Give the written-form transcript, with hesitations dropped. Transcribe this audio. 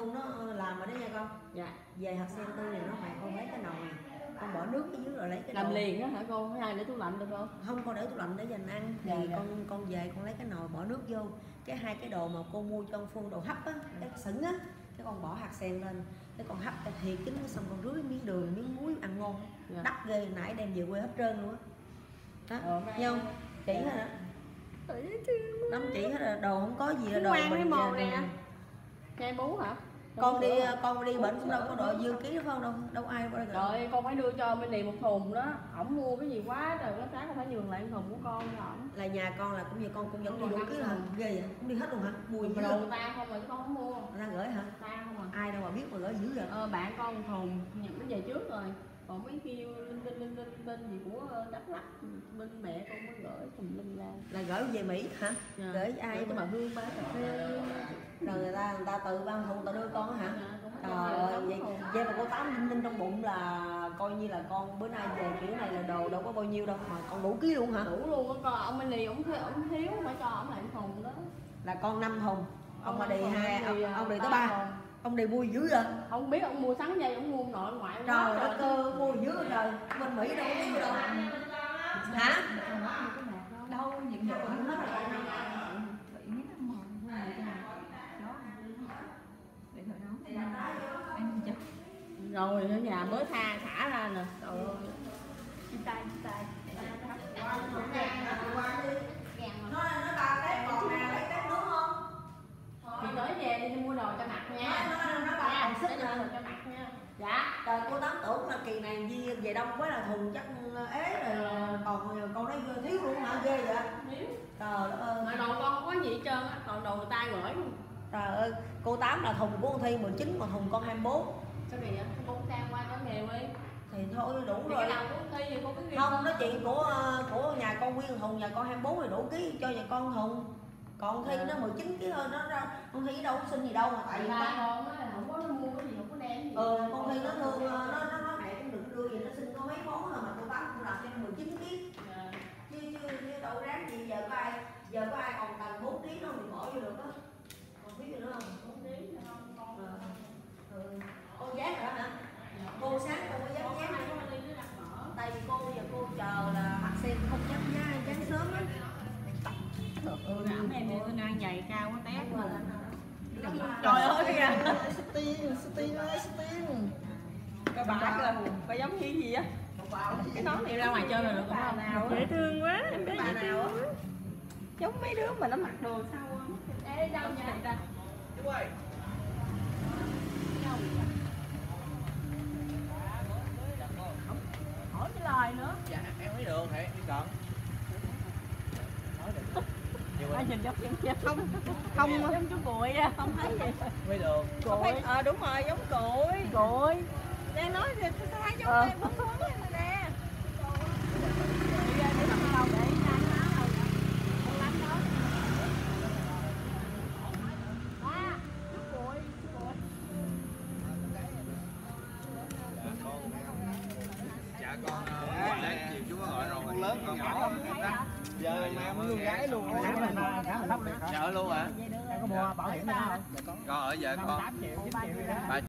Phuong nó làm rồi đó nha con. Dạ. Về hạt sen tươi này nó mày con lấy cái nồi, con bỏ nước ở dưới rồi lấy cái làm liền á hả cô? Hay để tủ lạnh được không? Không, con để tủ lạnh để dành ăn. Thì con về con lấy cái nồi bỏ nước vô, cái hai cái đồ mà cô mua cho con Phuong đồ hấp á, cái sửng á, cái con bỏ hạt sen lên, cái con hấp cái thiệt chín xong con rưới miếng đường miếng muối ăn ngon. Đắt ghê, nãy đem về quê hết trơn luôn á. Đó, nghe không? Chỉ hết đó. Đóng chỉ hết rồi, đồ không có gì là đồ mình nè. Chay bú hả? Con đi bệnh cũng đâu có độ dư ký đâu, đâu ai qua đây. Rồi con phải đưa cho bên này một thùng đó. Ổng mua cái gì quá trời, nó sáng con phải nhường lại thùng của con cho ổng. Là nhà con là cũng như con cũng vẫn đi đủ ký hả? Ghê vậy, cũng đi hết luôn hả? Mùi mà đồ người ta không rồi con không mua. Người ta gửi hả? Ta không à. Ai đâu mà biết mà gửi dữ vậy? Bạn con một thùng nhận nó về trước rồi. Còn mấy kêu linh gì của Đắk Lắk bên mẹ con mới gửi thùng linh ra. Là gửi về Mỹ hả? Gửi với ai? Cái bà Hương bán cà phê. Rồi người ta tự ban thùng ta đưa con hả? Trời ơi, vậy mà cô Tám ninh trong bụng là coi như là con bữa nay về kiểu này là đồ đâu có bao nhiêu đâu mà con đủ ký luôn hả? Đủ luôn á con, ông Minh Lì ổng thiếu phải cho ổng lại thùng đó. Là con 5 thùng. Ông mà đi 2, ông đi tới 3. Ông đi mua dữ vậy? Không biết ông mua sẵn dây, ông mua nội ngoại. Trời đất ơi, mua dữ rồi. Bên Mỹ đâu có biết đâu. Hả? Đâu, những người cũng hết rồi. Rồi ở nhà mới thả ra nè. Trời ơi. Tay. Nó ba cái còn nè, lấy cái nước không? Chị tới về đi mua đồ cho mặt nha. Nó ba còn sức đồ cho mặt nha. Dạ. Trời, cô Tám tưởng là kỳ này về đông quá là thùng chắc ế rồi, còn con đấy thiếu luôn hả? Ghê vậy? Thiếu. Trời đất ơi. Mà đồ con không có gì hết trơn á, còn đồ người ta gửi luôn. Trời ơi, cô Tám là thùng của con Thi 19 mà thùng con 24. Sao kỳ vậy? Cô cũng sang qua có nghèo đi. Thì thôi đủ thì rồi. Cái nào cũng Thi thì cô cứ ghi. Không, nói chuyện của nhà con nguyên thùng, nhà con 24 thì đủ ký cho nhà con thùng. Còn Thi nó 19 kg thôi, nó ra con Thi đâu có xin gì đâu mà tại vì ba con á không có mua cái gì, không có đem gì. Con Thi nó thương nó mẹ cũng đừng đưa gì, nó xin có mấy món thôi mà cô Tám cũng làm cho 19 kg. Chứ đâu ráng gì, giờ có ai còn tầm 4 kg đâu thì bỏ vô được á. Còn biết gì nữa không? 4 kg không con. Con dán rồi đó hả? Cô sáng cô có dán tại vì giờ cô chờ là hạt sen không dán sớm á. Ẩm em đi tôi ăn giày cao quá tét luôn. Trời ơi kìa. Stin. Cái bả kìa, có giống như gì á? Cái nón này ra ngoài chơi rồi được không? Dễ thương quá, em bé Bà nào á? giống mấy đứa mà nó mặc đồ sau. Ê, đâu nhà ta? Chú ơi. Hỏi cái lời nữa. Dạ em thấy được thì đi cận. Ai nhìn giống Không giống chú Cụi á, không thấy gì. Mới được. Cụi. Đúng rồi, giống cụi. Cụi. Đang nói thì sao thấy giống em phấn phấn này nè. Đi ra đi làm đâu để ra nó đâu. Không lắm đó. Chú Cụi. Dạ con để chiều chú có gọi rồi con lớn con nhỏ giờ mà muốn con gái luôn chợ luôn hả? Có mua bảo hiểm đâu không? Con ở giờ con 8 triệu 9 triệu